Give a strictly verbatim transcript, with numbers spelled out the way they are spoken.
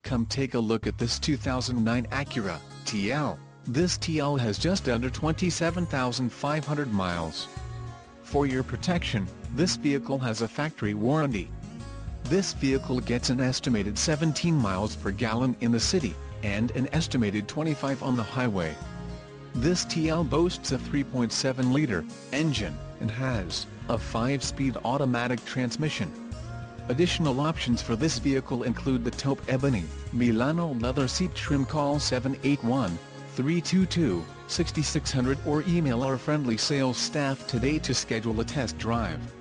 Come take a look at this two thousand nine Acura T L. This T L has just under twenty-seven thousand five hundred miles. For your protection, this vehicle has a factory warranty. This vehicle gets an estimated seventeen miles per gallon in the city, and an estimated twenty-five on the highway. This T L boasts a three point seven liter engine, and has a five speed automatic transmission. Additional options for this vehicle include the taupe ebony, Milano leather seat trim. Call seven eight one, three two two, six six zero zero or email our friendly sales staff today to schedule a test drive.